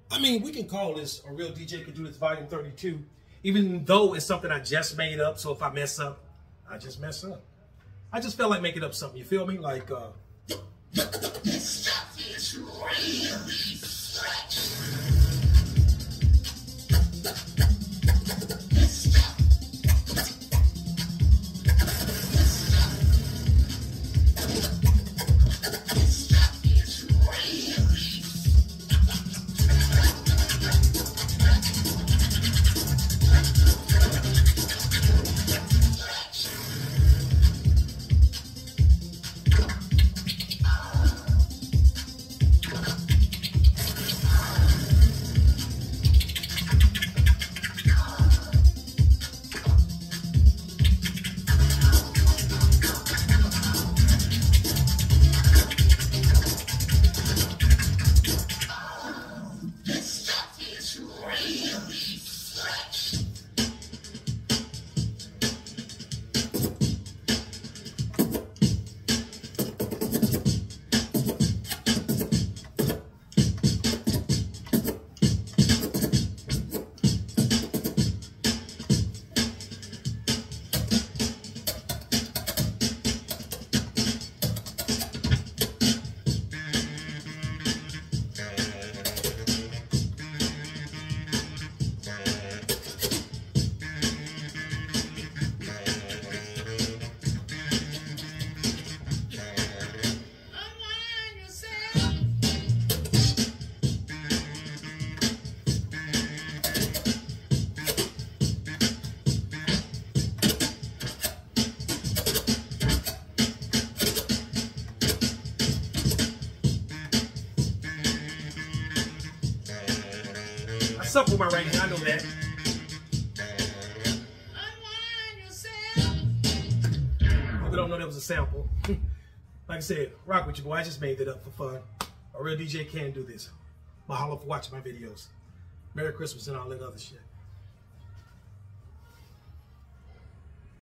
I mean, we can call this A Real DJ Can Do This Volume 32, even though it's something I just made up. So if I mess up, I just mess up. I just felt like making up something. You feel me? Like, This stuff is really fresh. I suck with my right hand, I know that. People don't know that was a sample. Like I said, rock with you, boy. I just made it up for fun. A real DJ can do this. Mahalo for watching my videos. Merry Christmas and all that other shit.